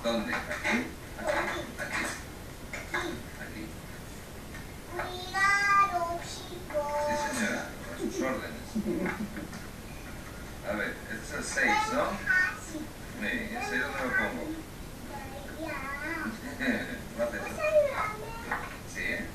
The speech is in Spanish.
¿Dónde? ¿Aquí? Aquí. Aquí. Cuidado, chicos. Sí, señora. A sus órdenes. A ver, este es el 6, ¿no? Muy bien, ¿el 6 dónde lo pongo? Ya. Lo haces. Sí, ¿eh?